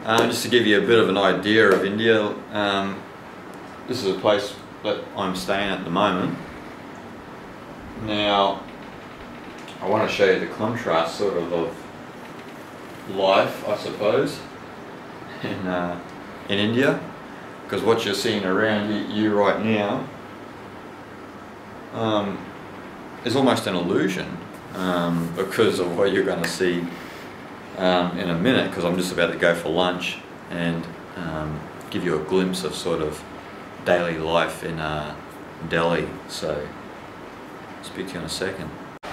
Just to give you a bit of an idea of India, this is a place that I'm staying at the moment. Now, I want to show you the contrast sort of life, I suppose, in India, because what you're seeing around you right now is almost an illusion because of what you're going to see in a minute, because I'm just about to go for lunch and give you a glimpse of sort of daily life in Delhi. So, I'll speak to you in a second.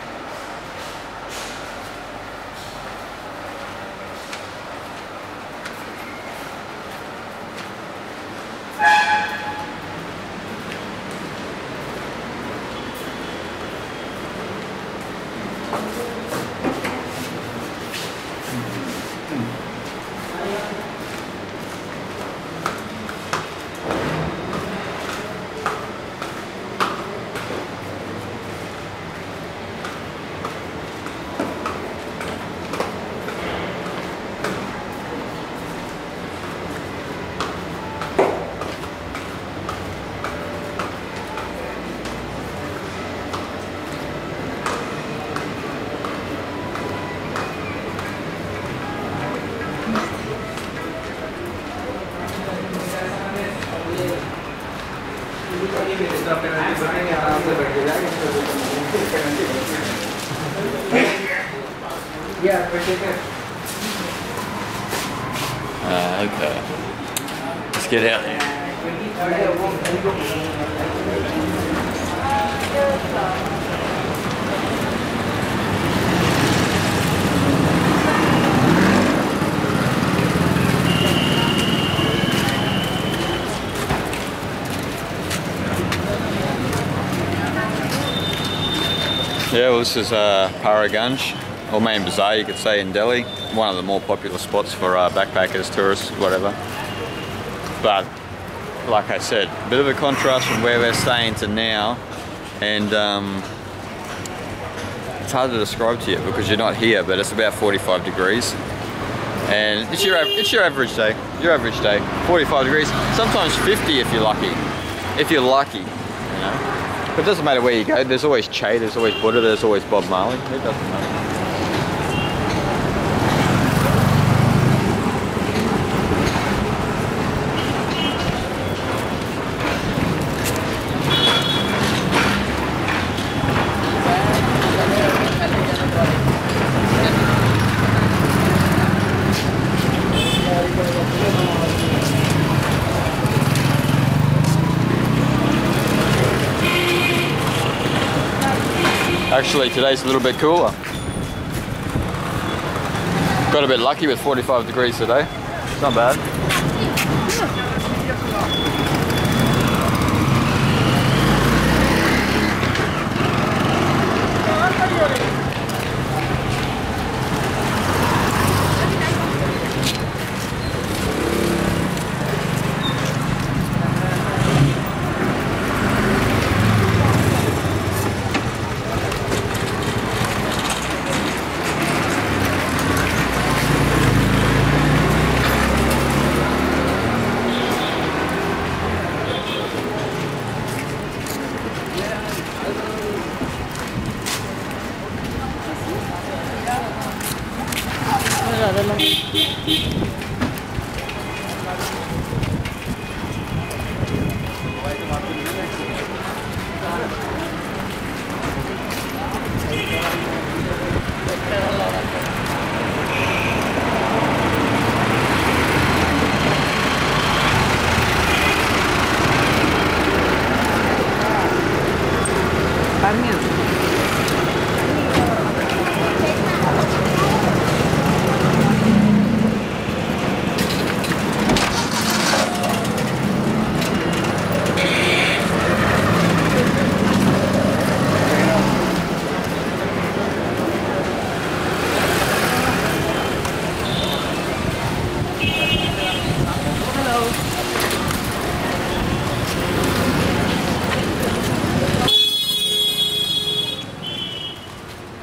Okay, let's get out there. Yeah, well, this is Paraganj, or Main Bazaar, you could say, in Delhi. One of the more popular spots for backpackers, tourists, whatever. But like I said, a bit of a contrast from where we're staying to now, and it's hard to describe to you because you're not here, but it's about 45 degrees. And it's your average day. Your average day, 45 degrees, sometimes 50 if you're lucky. If you're lucky, you know. But it doesn't matter where you go, there's always Che, there's always Buddha, there's always Bob Marley, it doesn't matter. Actually, today's a little bit cooler. Got a bit lucky with 45 degrees today. It's not bad.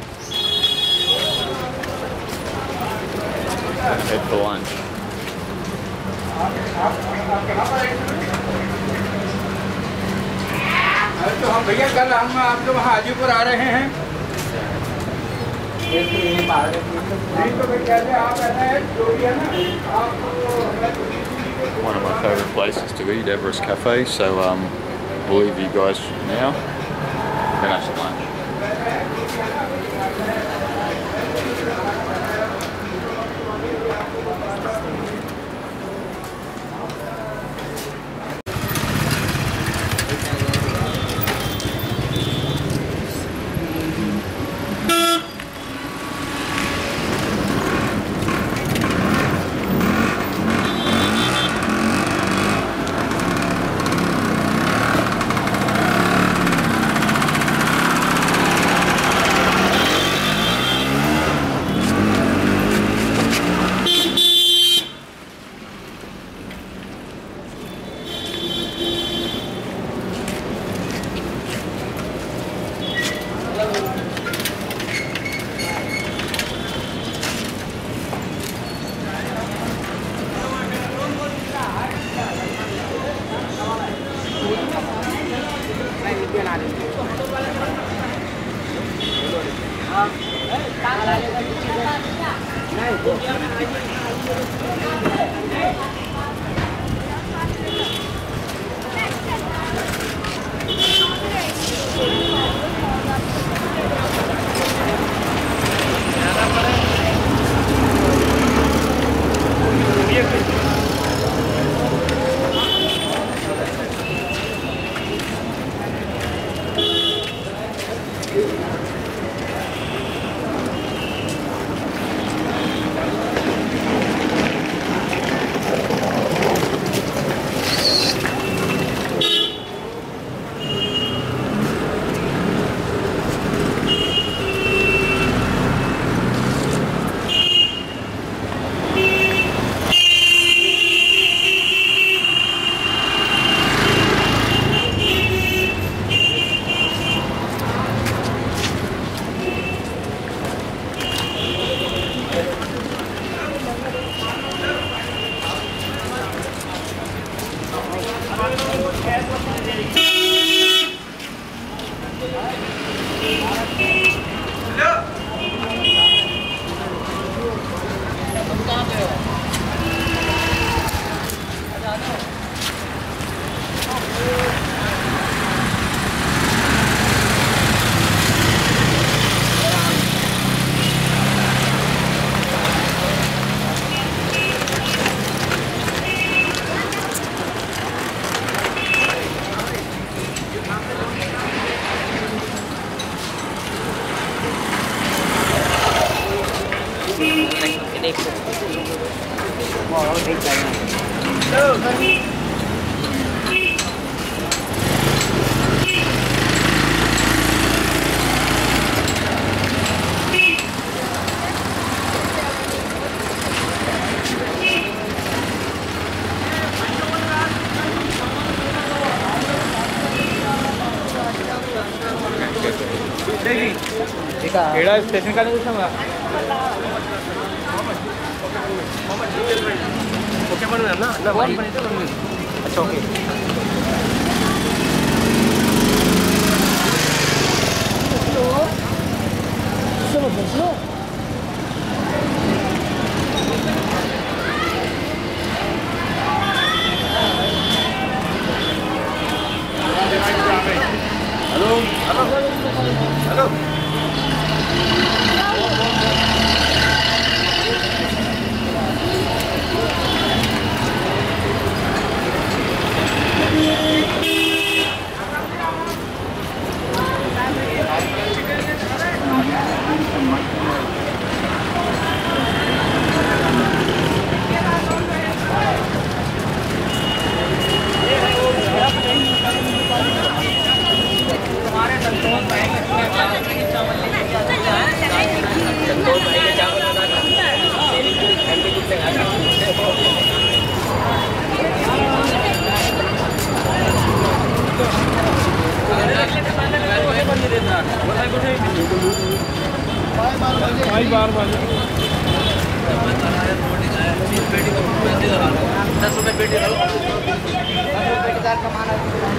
Head for lunch. तो हम भैया कल हम आपके वहाँ हाजीपुर आ रहे हैं। One of my favourite places to eat, Everest Cafe. So we'll leave you guys now. Then have some lunch. एड़ा स्टेशन का नहीं पूछा ओके बन ना ना वन बने तो अच्छा okay slow hello hello hello बार 10 रुपए पेटी दो 10 रुपए के 4 कमाना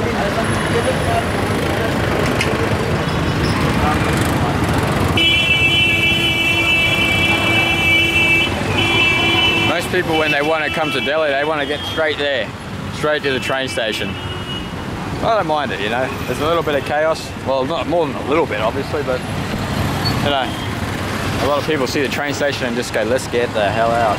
Most people, when they want to come to Delhi, they want to get straight there, straight to the train station. I don't mind it, you know. There's a little bit of chaos. Well, not more than a little bit, obviously, but you know, a lot of people see the train station and just go, let's get the hell out.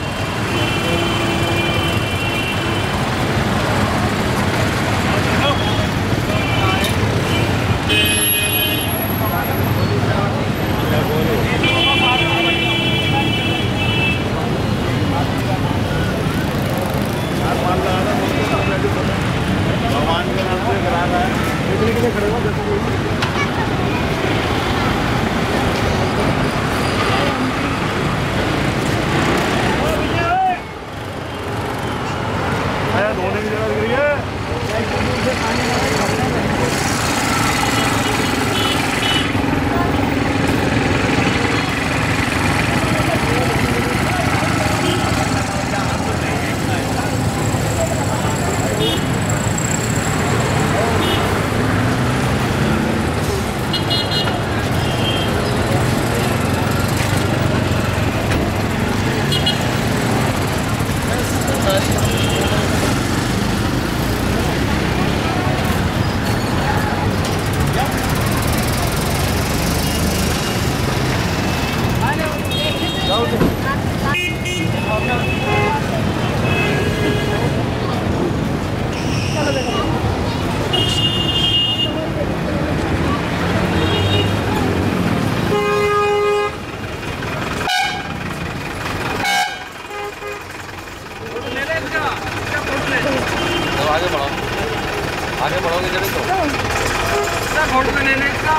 आगे बढ़ोगे जब तो photo लेने का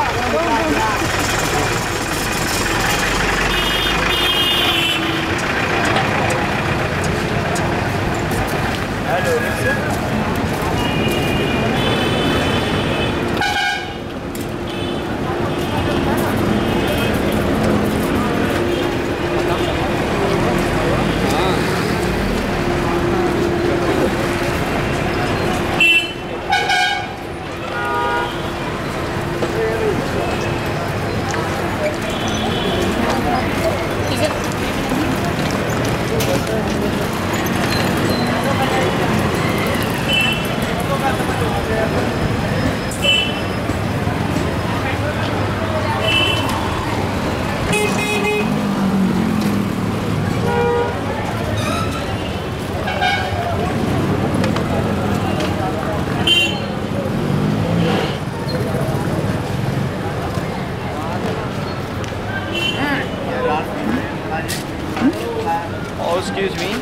Oh, excuse me.